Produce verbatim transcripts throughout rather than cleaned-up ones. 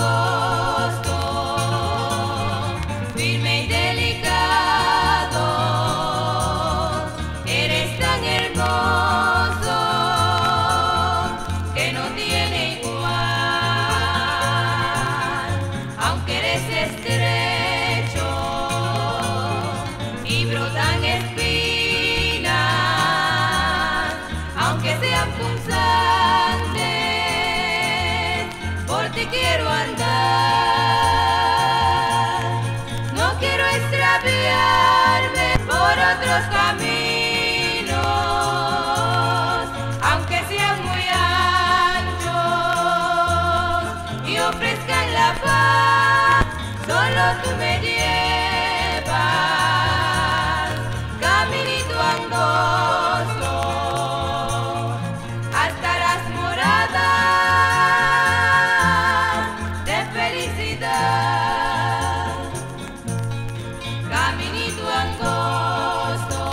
angosto, firme y delicado, eres tan hermoso que no tiene igual, aunque eres estrecho y brotan espinas, aunque sean punzantes, por ti quiero andar. No quiero extraviarme por otros caminos, aunque sean muy anchos y ofrezcan la paz. Solo tú me llevas, caminito angosto, hasta las moradas de felicidad. Caminito angosto,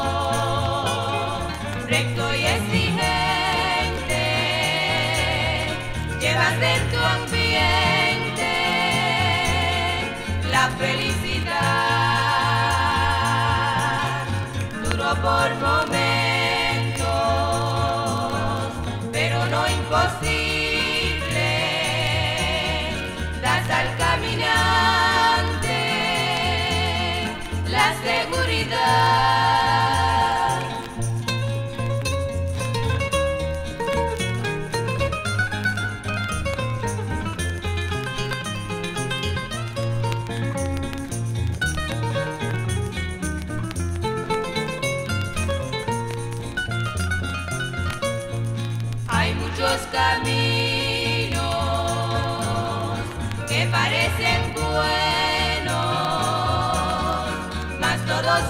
recto y exigente, llevas en tu ambiente la felicidad. Duro por momentos, pero no imposible, das al caminante la seguridad. Hay muchos caminos que parecen buenos, mas todos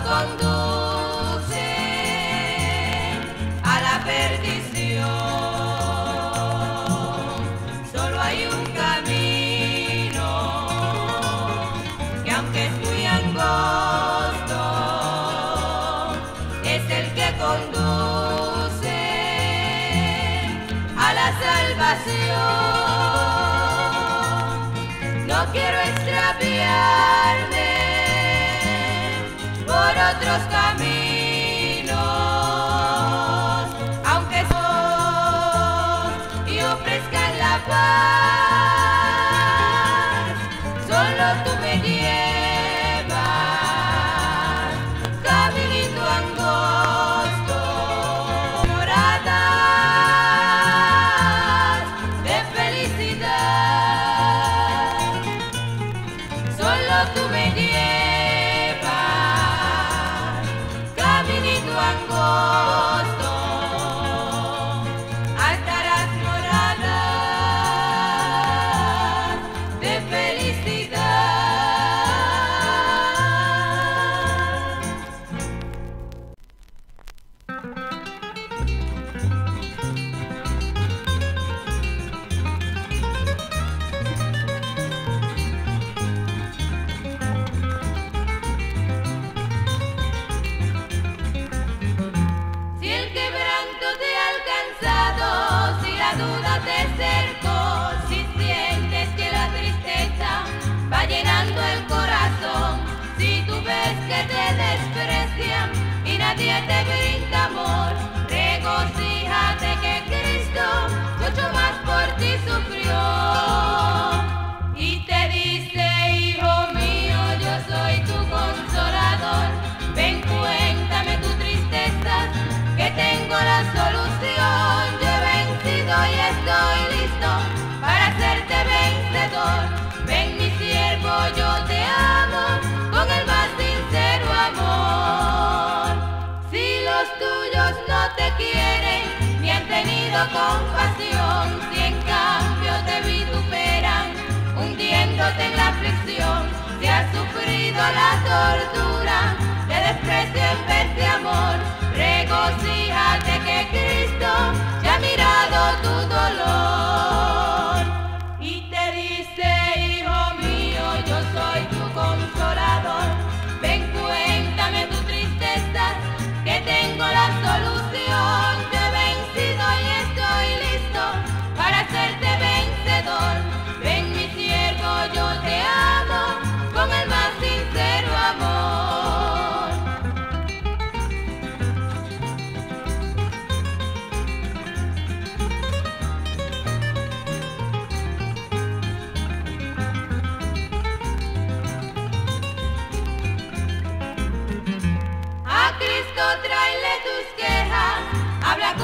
conducen a la perdición. Solo hay un camino que, aunque es muy angosto, es el que conduce a la salvación. No quiero extraviarme por otros caminos, aunque son y ofrezcan la paz. Solo tú me llevas, caminito angosto, moradas de felicidad. Solo tú me llevas, caminito angosto, hasta las moradas de felicidad. Si el quebranto te ha alcanzado, si la duda te cercó, si sientes que la tristeza va llenando el corazón, si tú ves que te desprecian y nadie te brinda amor, regocíjate que Cristo mucho más por ti sufrió. Y te dice, hijo mío, yo soy tu consolador, ven, cuéntame tu tristeza, que tengo la solución. Yo he vencido y estoy listo para hacerte vencedor. Ven, mi siervo, yo te amo con el más sincero amor. Si los tuyos no te quieren ni han tenido compasión, si en cambio te vituperan hundiéndote en la aflicción, si has sufrido la tortura, te desprecio en vez de amor, regocíjate que Cristo ya ha mirado tu dolor. Y te dice, hijo mío, yo soy tu consolador, ven, cuéntame tu tristeza, que tengo la solución. Yo he vencido y estoy listo para hacerte vencedor. Ven, mi siervo,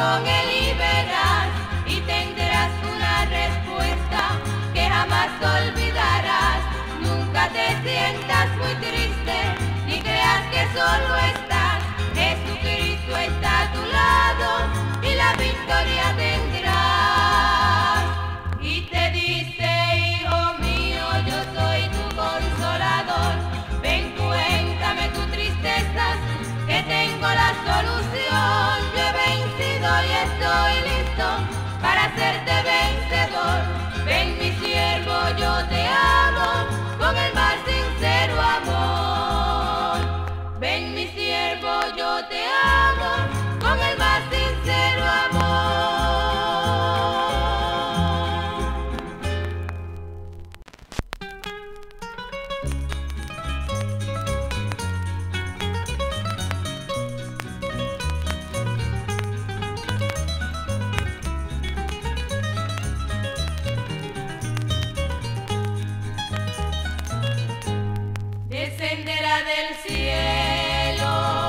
con él y verás, y tendrás una respuesta que jamás olvidarás. Nunca te sientas muy triste, ni creas que solo estás. Jesucristo está a tu lado y la victoria tendrás. Y te dice, hijo mío, yo soy tu consolador. Ven, cuéntame tus tristezas, que tengo la solución. Yo he vencido y estoy listo para hacerte vencedor. Ven, mi siervo, yo te amo con el más sincero amor. Ven, mi siervo, yo te amo con el más sincero amor. Descenderá del cielo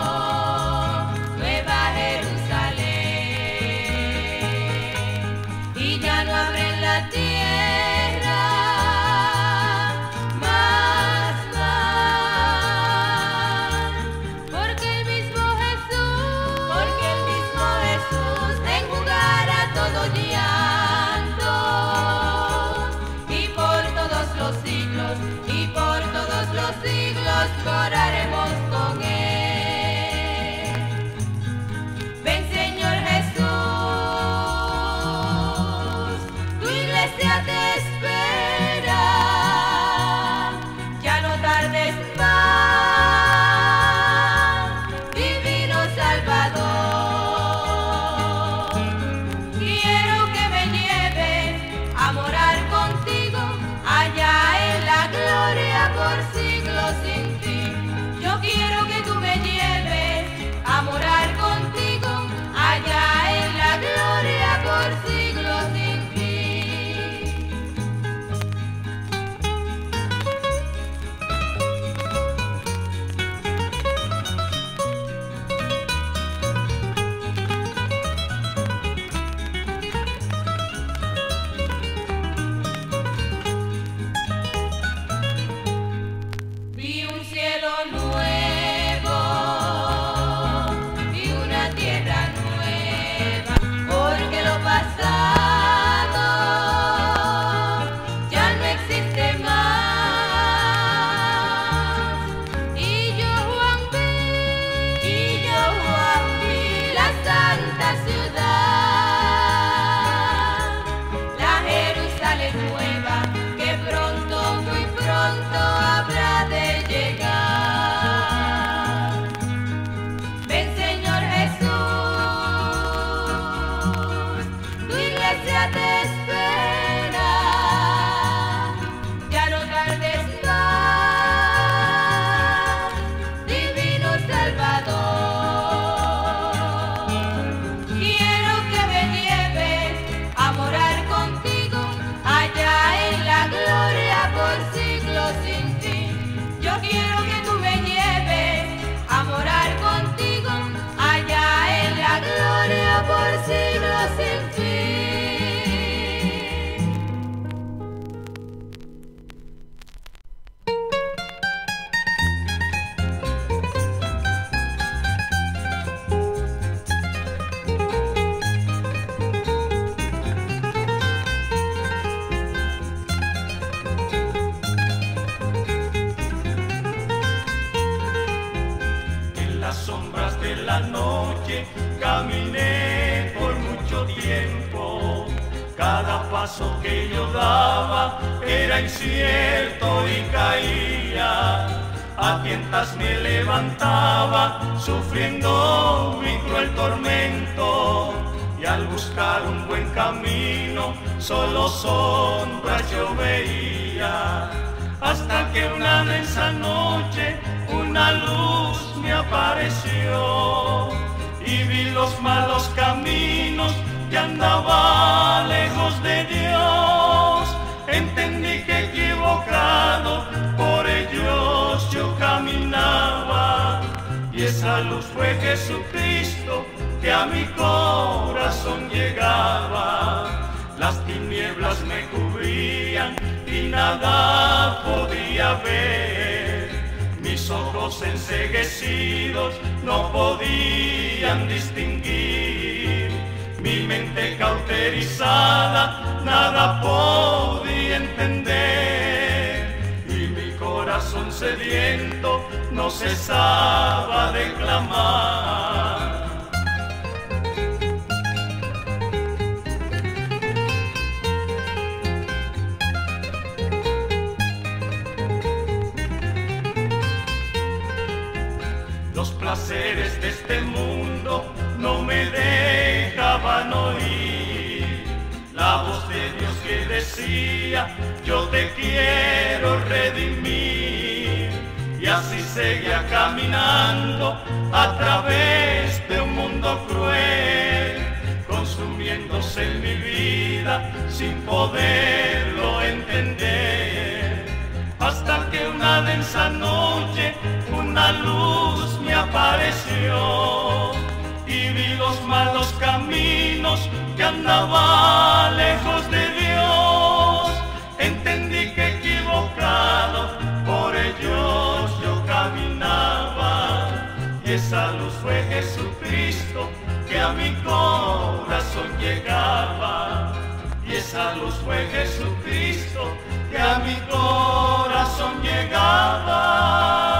Nueva Jerusalén, y ya no habrá en la tierra más mal, porque el mismo Jesús, porque el mismo Jesús enjugará todo llanto, y por todos los siglos, y por todos los siglos oraremos con él. Ven, Señor Jesús, tu iglesia te espera, ya no tardes más, divino Salvador. Quiero que me lleves a morar contigo allá en la gloria por siglos sin fin. Yo quiero que tú me lleves a morar contigo allá en la gloria por siglos sin fin. Vi un cielo nuevo y una tierra nueva, porque lo pasado ya no existe más. Y yo, Juan, vi, y yo, Juan, vi la santa ciudad, la Jerusalén nueva, que pronto, muy pronto habrá de llegar. Ven, Señor Jesús, tu iglesia te espera, ya no tardes más, divino Salvador. Quiero que me lleves a morar contigo allá en la gloria por siglos sin fin. Yo quiero que tú me lleves a morar contigo allá en la gloria por siglos sin fin. En las sombras de la noche caminé por mucho tiempo. Cada paso que yo daba era incierto y caía. A tientas me levantaba sufriendo mi cruel tormento. Y al buscar un buen camino solo sombras yo veía. Hasta que una densa noche una luz me apareció y vi los malos caminos que andaba lejos de Dios. Entendí que equivocado por ellos yo caminaba, y esa luz fue Jesucristo que a mi corazón llegaba. Las tinieblas me cubrían y nada podía ver. Mis ojos enceguecidos no podían distinguir. Mi mente cauterizada nada podía entender. Y mi corazón sediento no cesaba de clamar. Los placeres de este mundo no me dejaban oír la voz de Dios que decía: yo te quiero redimir. Y así seguía caminando a través de un mundo cruel, consumiéndose en mi vida sin poderlo entender. Hasta que una densa noche una luz me apareció y vi los malos caminos que andaba lejos de Dios. Entendí que equivocado por ellos yo caminaba, y esa luz fue Jesucristo que a mi corazón llegaba. Y esa luz fue Jesucristo que a mi corazón llegaba.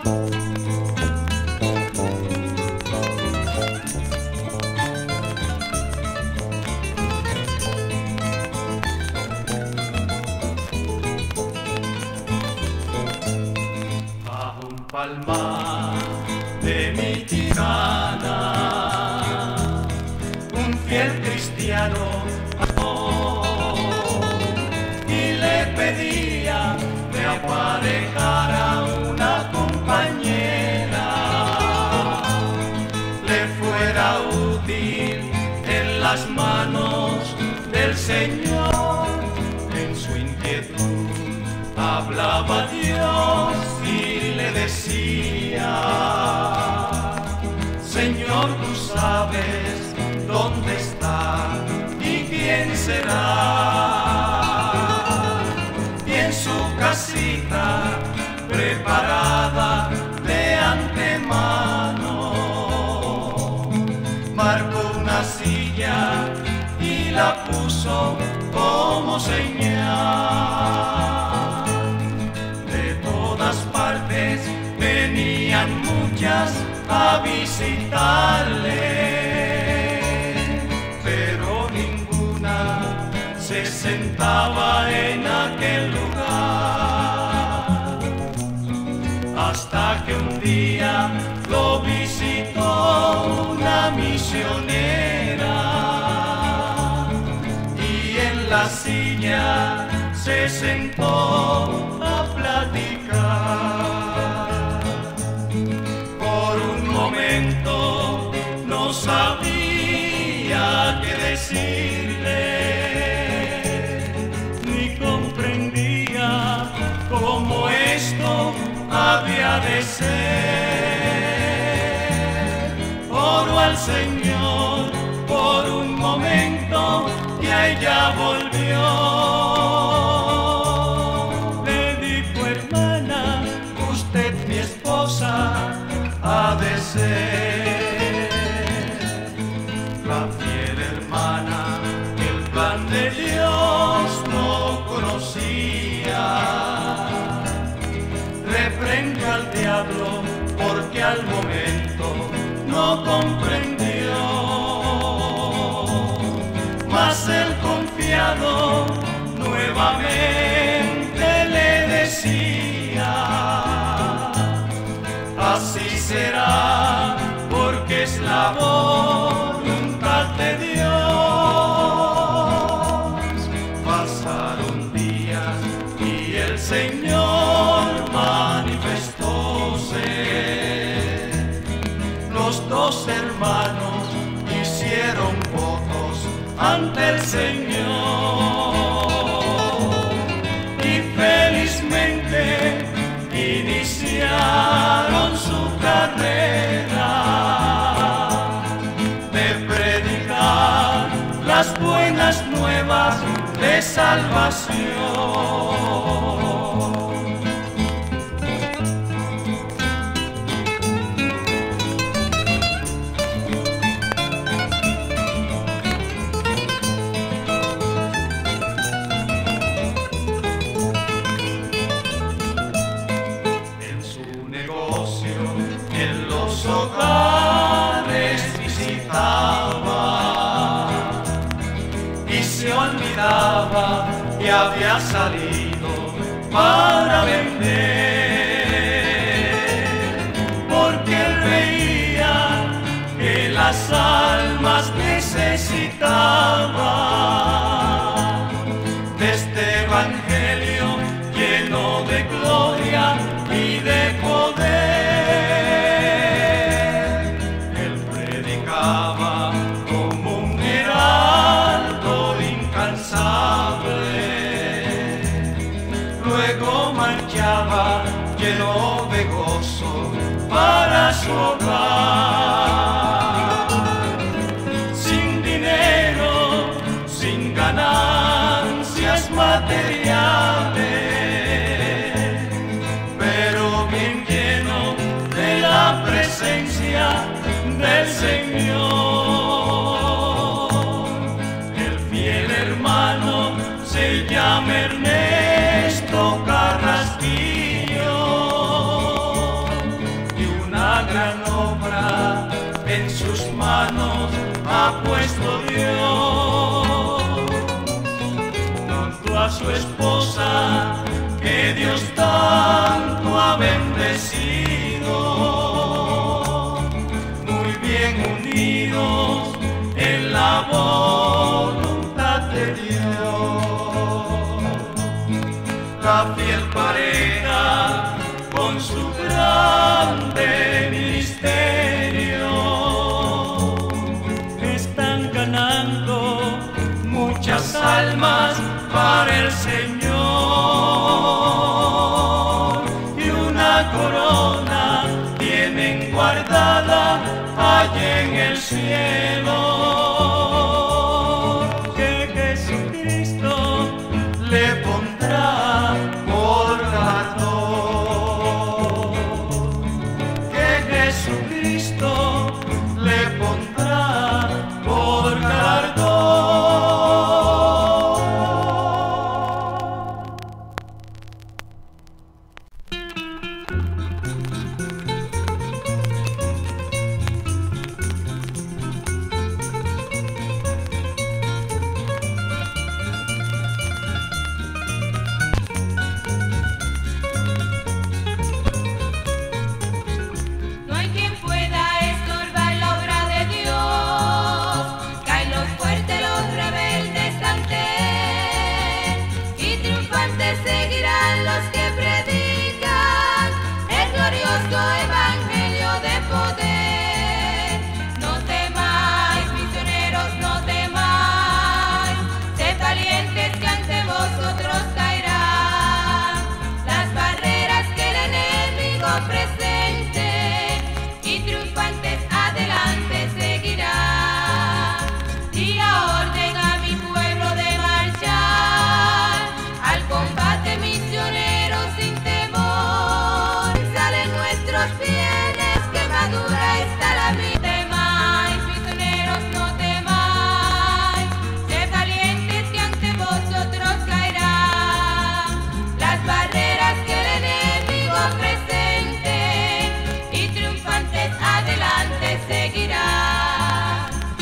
Palmar de mi tirana, un fiel cristiano y le pedía me aparejara una compañera, le fuera útil en las manos del Señor. En su inquietud hablaba Dios y le decía: Señor, tú sabes dónde está y quién será. Y en su casita preparada de antemano marcó una silla y la puso como señal. Venían muchas a visitarle, pero ninguna se sentaba en aquel lugar, hasta que un día lo visitó una misionera y en la silla se sentó a platicar. No sabía qué decirle, ni comprendía cómo esto había de ser. Oro al Señor por un momento y a ella volvió. Le dijo: hermana, usted mi esposa ha de ser. La fiel hermana el plan de Dios no conocía. Reprende al diablo porque al momento no comprendió. Mas el confiado nuevamente le decía: así será, porque es la voluntad de Dios. Pasaron días y el Señor manifestóse. Los dos hermanos hicieron votos ante el Señor y felizmente iniciaron su carrera de predicar las buenas nuevas de salvación. Hogares visitaba y se olvidaba que había salido para vender, porque él veía que las almas necesitaban de este evangelio lleno de gloria y de poder. Como un heraldo incansable, luego marchaba lleno de gozo para su hogar, sin dinero, sin ganancias materiales, pero bien lleno de la presencia del Señor. El fiel hermano se llama Ernesto Carrasquillo gran obra en sus manos ha puesto Dios, junto a su esposa que Dios tanto ha bendecido, muy bien unidos en la voluntad de Dios, la fiel pareja con su grande ministerio están ganando muchas almas para el Señor, y una corona tienen guardada allí en el cielo, que Jesucristo le pondrá por galardón, que Jesucristo le pondrá por galardón. No hay quien pueda estorbar la obra de Dios, caen los fuertes, los rebeldes ante él, y triunfantes seguirán los que predican el glorioso evangelio de poder. No temáis, misioneros, no temáis, sed valientes que ante vosotros caerán las barreras que el enemigo presente, y triunfantes adelante seguirán. Di la orden a mi pueblo de marchar al combate, misioneros sin temor. Salen nuestros fieles, que madura está la vida. No temáis, misioneros, no temáis, sed valientes que ante vosotros caerán las barreras que el enemigo presente, y triunfantes adelante seguirán.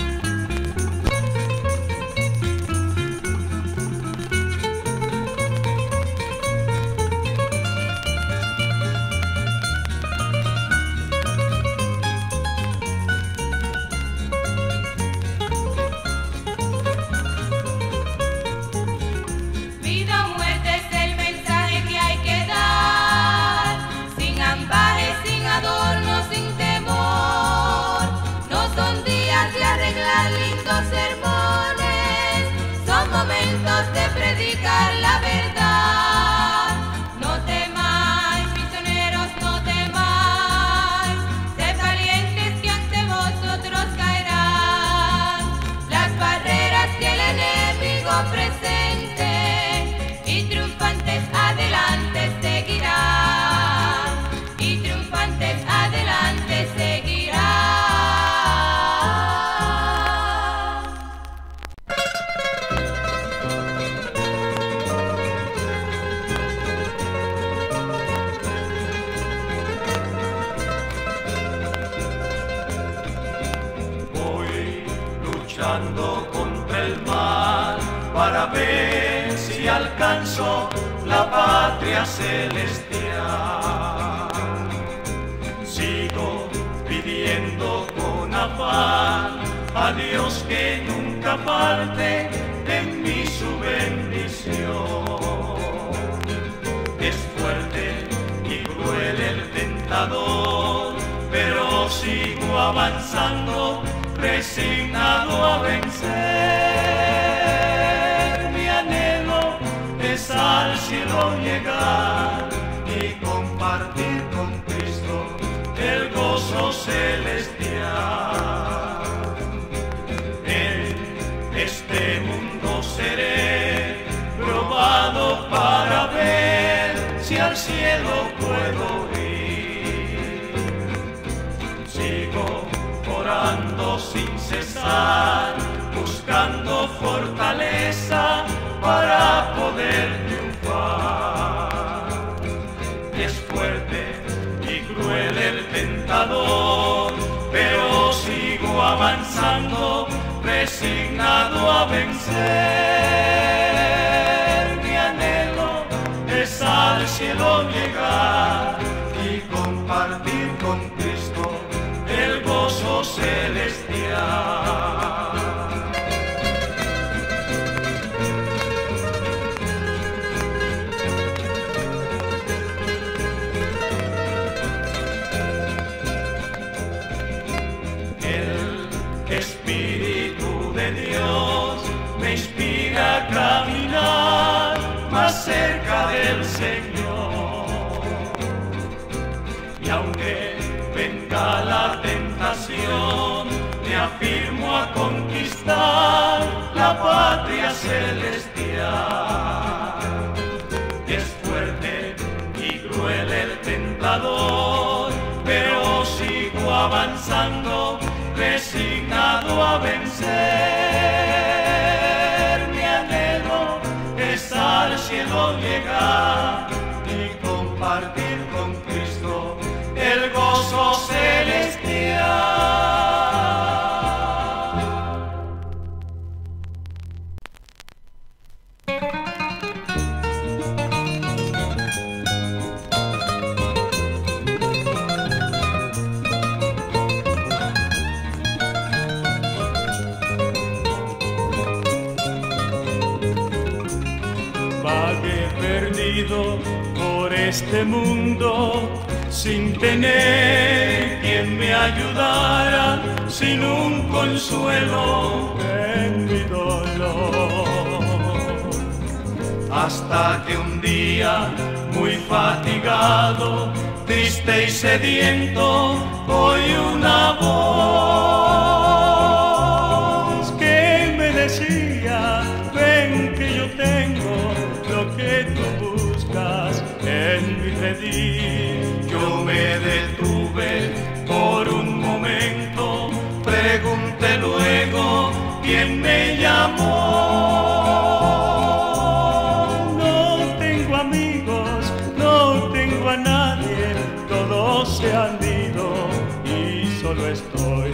Vida o muerte es el mensaje que hay que dar, sin ambajes, sin adornos, sin temor. No son días de arreglar lindos sermones, son momentos de predicar la verdad. No temáis, misioneros, no temáis, sed valientes que ante vosotros caerán las barreras que el enemigo presente, y triunfantes adelante seguirán, y triunfantes adelante seguirán. Voy luchando contra el mal para ver si alcanzo la patria celestial. Sigo pidiendo con afán a Dios que nunca falte en mí su bendición. Es fuerte y cruel el tentador, pero sigo avanzando, resignado a vencer. Mi anhelo es al cielo llegar y compartir con Cristo el gozo celestial. En este mundo seré probado para ver si al cielo puedo ir. Sigo orando sin cesar, buscando fortaleza para poder triunfar. Es fuerte y cruel el tentador, firmo a conquistar la patria celestial. Es fuerte y cruel el tentador, pero sigo avanzando, resignado a vencer. Mi anhelo es al cielo llegar y compartir con Cristo el gozo celestial. Vagué perdido por este mundo, sin tener quien me ayudara, sin un consuelo en mi dolor. Hasta que un día, muy fatigado, triste y sediento, oí una voz que me decía: ven que yo tengo lo que tú buscas en mi redil. Yo me detuve por un momento, pregunté luego quién me llamó. No tengo amigos, no tengo a nadie, todos se han ido y solo estoy.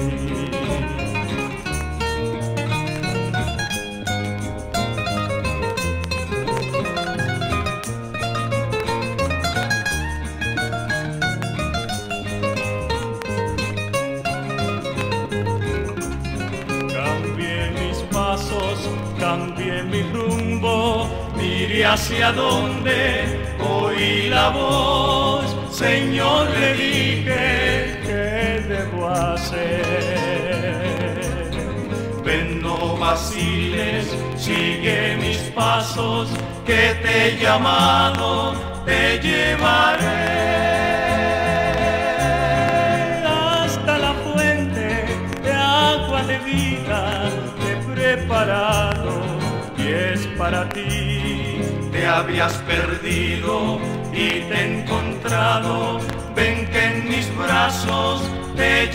Cambié mi rumbo, miré hacia donde oí la voz. Señor, le dije, ¿qué debo hacer? Ven, no vaciles, sigue mis pasos, que te he llamado, te llevaré hasta la fuente de agua de vida preparado, y es para ti. Te habías perdido y te he encontrado, ven que en mis brazos te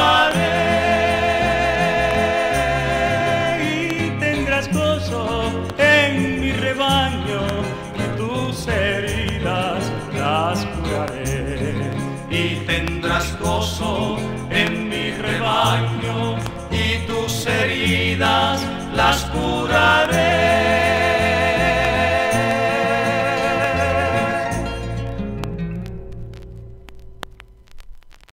llevaré y tendrás gozo en mi rebaño, y tus heridas las curaré. Y tendrás gozo en mi rebaño, y tus heridas las curaré.